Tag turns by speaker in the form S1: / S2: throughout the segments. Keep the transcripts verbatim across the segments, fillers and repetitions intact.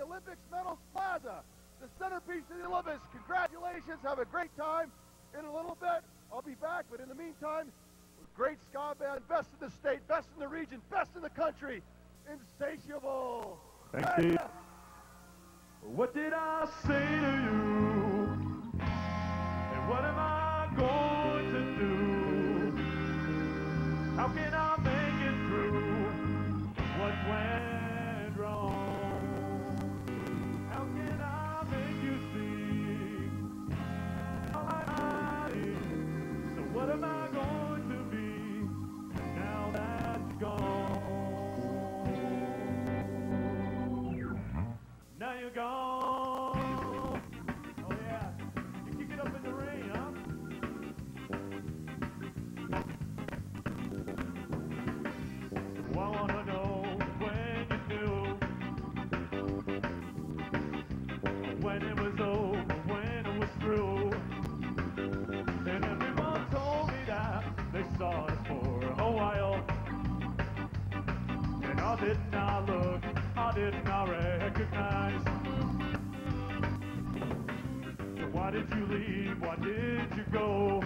S1: Olympics medals Plaza, the centerpiece of the Olympics. Congratulations, have a great time. In a little bit, I'll be back, but in the meantime, great ska band, best in the state, best in the region, best in the country, Insatiable.
S2: Thanks, Steve. What did I say to you? And what am I going to do? How can I make it through what went wrong? How can I make you see how I am? So what am I going to be now that you're gone? Now you're gone. Oh yeah, you kick it up in the rain, huh? Well, I wanna know when you knew, when it was over, when it was through. And everyone told me that they saw us for a while. And I did not look, I did not recognize. So why did you leave? Why did you go?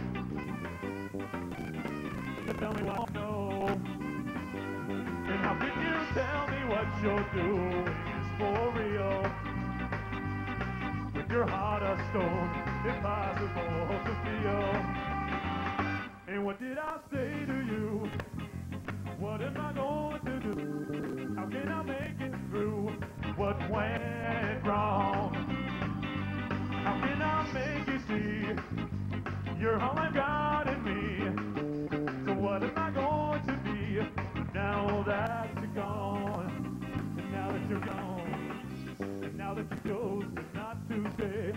S2: Tell me what I know. And how can you tell me what you're doing is for real? With your heart of stone, impossible to feel. And what did I say to you? What am I going to do? How can I make it through what went wrong? How can I make you see you're all I've got in me? So what am I going to be now that you're gone? And now that you're gone, and now that you chose not to stay,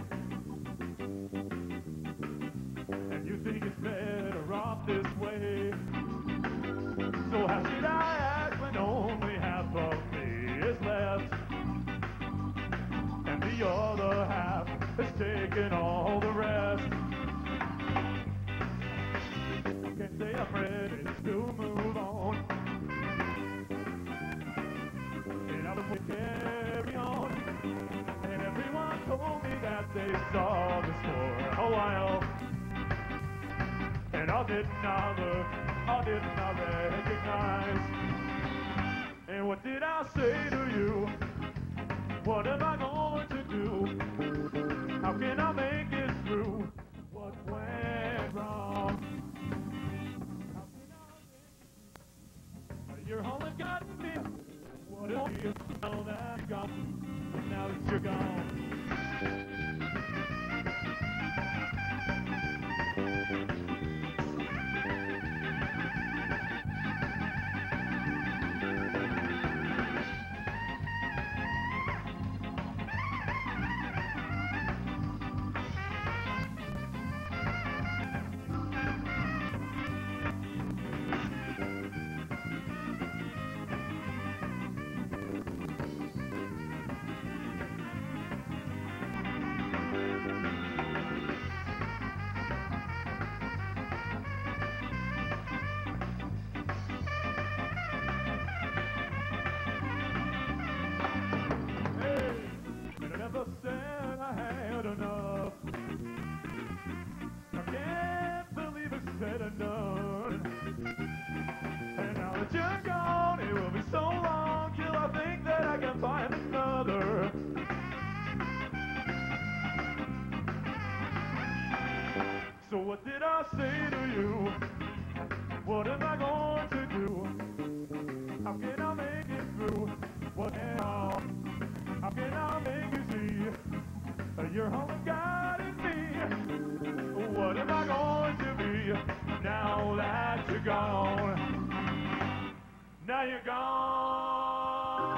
S2: and you think it's better off this way. So how should I act when only half of me is left, and the other half has taken all the rest? I can't say I'm ready to move on, and I will carry on. And everyone told me that they saw this for a while, and I did not look, I did not recognize. And what did I say to you? What am I going to do? How can I make it through what went wrong? How can I make it? You're all I've got me. What if you know that you're gone? Now that you're gone. Said I had enough. I can't believe it's said and done. And now that you're gone, it will be so long till I think that I can find another. So what did I say to you? What am I going to do? How can I make it through? What am I? How can I make you see you're all I've got in me? What am I going to be now that you're gone? Now you're gone.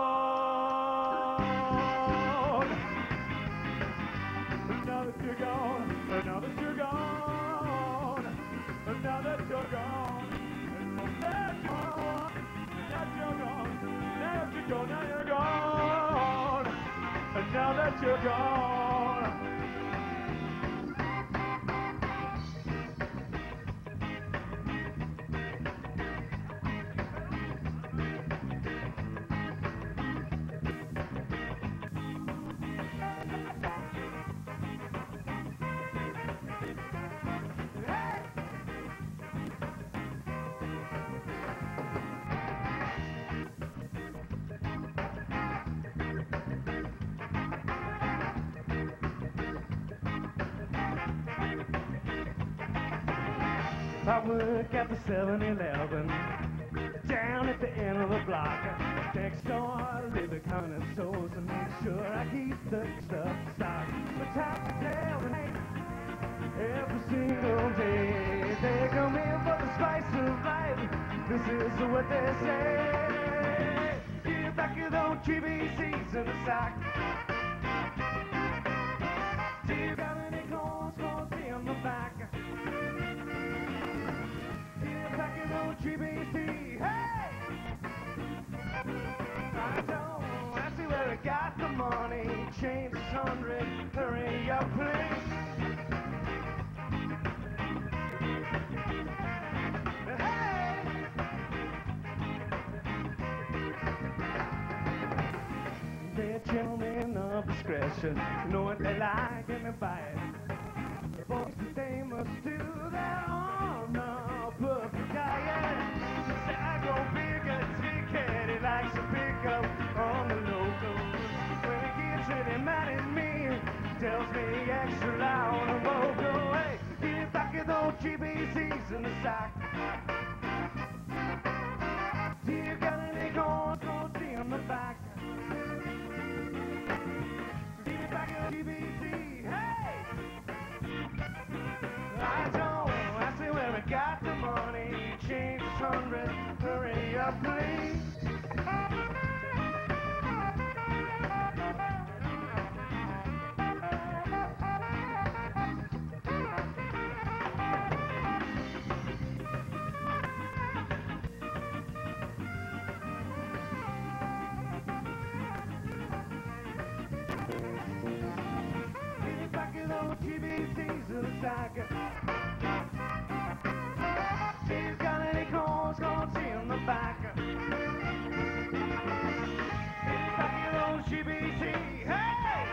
S2: Now that you're gone. Now that you're gone. Now that you're gone. Now that you're gone. Now you're gone. Now you're gone. Now you're gone. And now that you're gone. I work at the seven eleven down at the end of the block. Next door, live counting souls and make sure I keep the stuff stocked. But time to tell the night, every single day they come in for the spice of life. This is what they say. Get back of those G P Cs in the sack. Do you got any clothes, clothes in the back? Get back of those G P C, hey! I don't, I see where I got the money. Change is hundred, hurry up, please. They're gentlemen of discretion, know what they like and they buy it. The boys, they must do their own no perfect diet. Say I go big and ticket, he likes to pick up on the locals. When he gets really mad at me, tells me extra loud and vocal. Hey, get back at those G P Cs in the sack. Do you got any gold, gold in the back? G P C, hey! I don't, I see where I got the money. Change is hundred, hurry up, please. G P C's in the sack. She's got any calls, gonna see in the back. Back in those G P C, hey!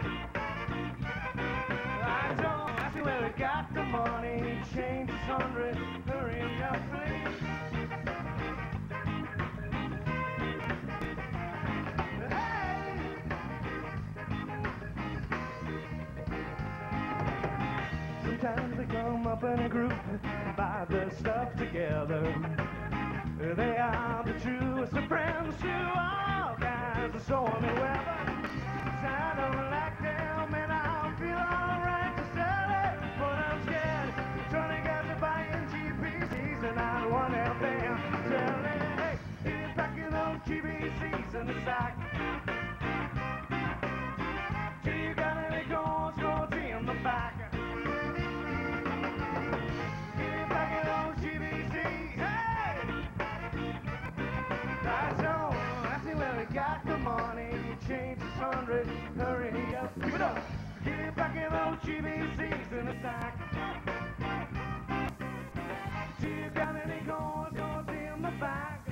S2: I don't, I see where we got the money. Change is hundred, hurry up, please. Sometimes they come up in a group and buy their stuff together. They are the truest of friends to all guys, the stormy weather. I don't like them and I feel alright to sell it, but I'm scared. Twenty guys are buying G P Cs and I don't want to help them sell it. Hey, get back in those G P Cs in the sack. Do you got any gold, gold in the back? Got the money, change is hundred, hurry up, give it up. Get back in those G P C's in the sack. Do you got any gold, gold in the back?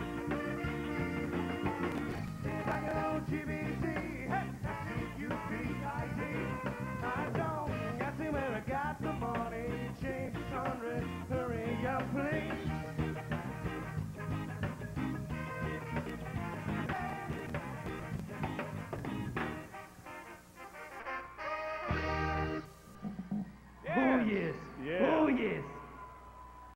S2: Get back in those G P C, hey, S C U B I D. I don't, I see where I got the money, change is hundred, hurry up, please.
S3: Oh yes,
S2: Yeah.
S3: oh yes.